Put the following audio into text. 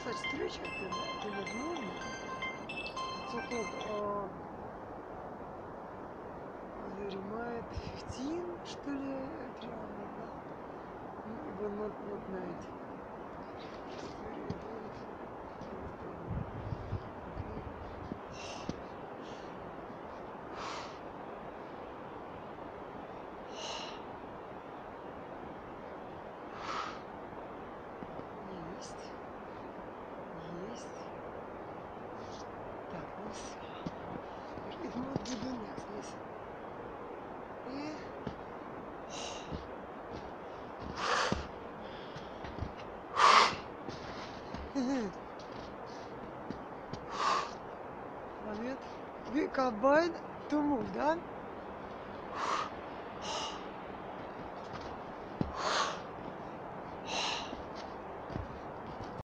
кстати, встреча невозможно. Цокол занимает 15, что ли, реально, да. Ну, его not night. Есть. Так, ну все. Это вот будинок здесь. Момент. We combine to move, да?